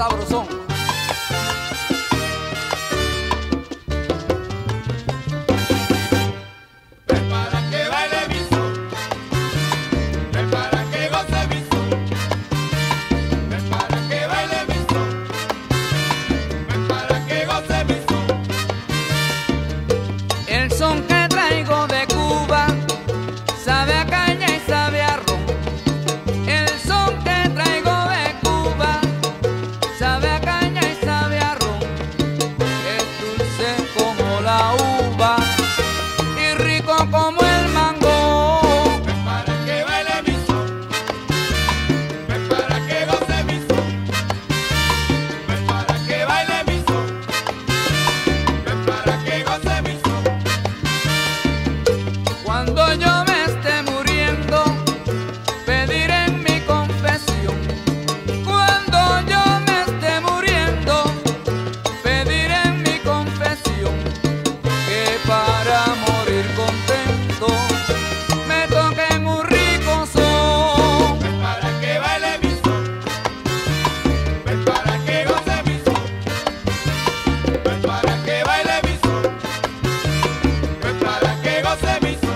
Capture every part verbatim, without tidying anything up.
sabrosón. Ven para que baile mi son, ven para que goce mi son, ven para que baile mi son, ven para que goce mi son. El son que traigo de Cuba sabe a caña y sabe a ron. El son que traigo de Cuba sabe a caña y sabe a ron. Es dulce como la uva y rico como el mango. Ven para que baile mi son, ven para que goce mi son, ven para que baile mi son, ven para que goce mi son. Cuando yo me esté muriendo, pediré en mi confesión. Cuando yo me esté muriendo, pediré en mi confesión que para morir contento me toquen un rico son. Ven para que baile mi son, ven para que goce mi son, ven para que baile mi son, ven para que goce mi son.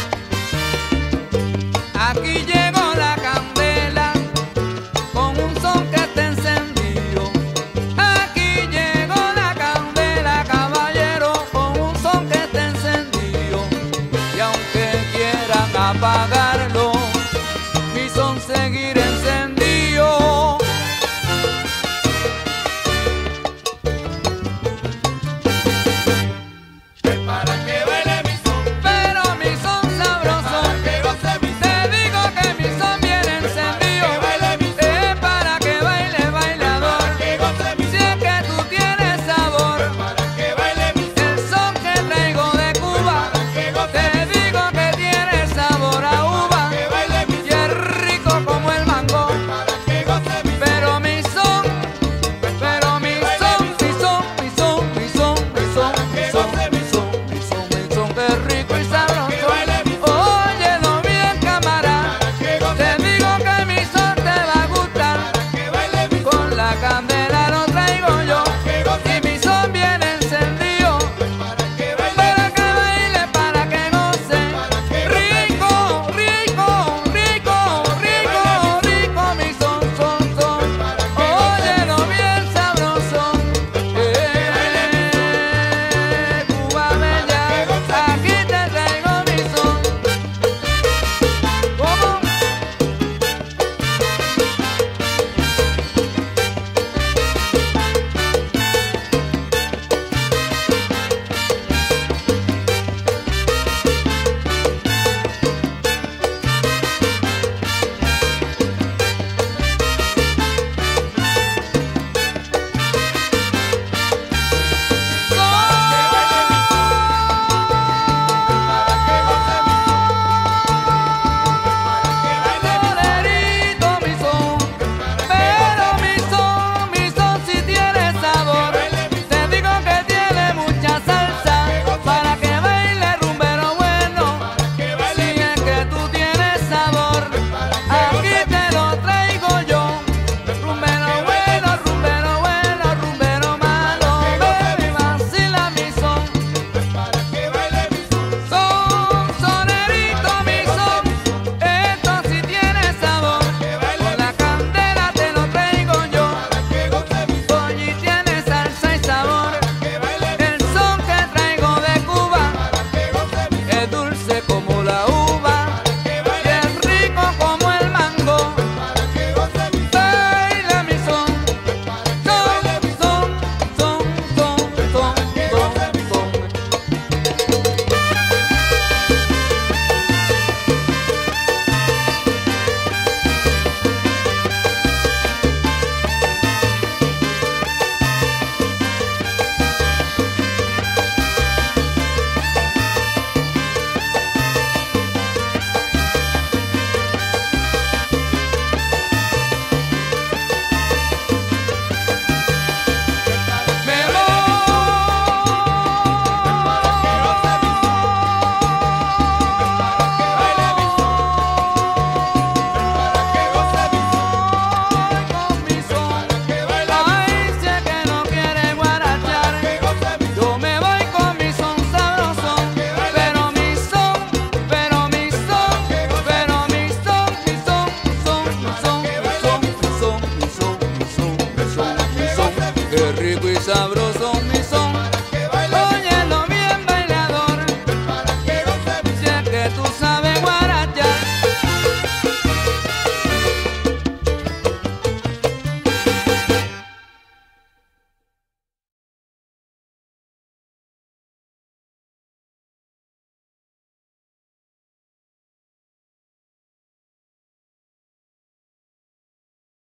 Aquí llegó la candela con un son que está encendido. Aquí llegó la candela, caballero, con un son que está encendido. Y aunque quieran apagarlo, mi son seguirá encendido. Ven para que baile mi son, Pero mi son sabroso, para que goce mi son, te digo que mi son viene encendido. que baile mi son, Es para que baile bailador. para que goce mi Si es que tú tienes sabor, son, para que baile mi son, el son que traigo de Cuba, para que goce te digo que tiene sabor a sabroso, mi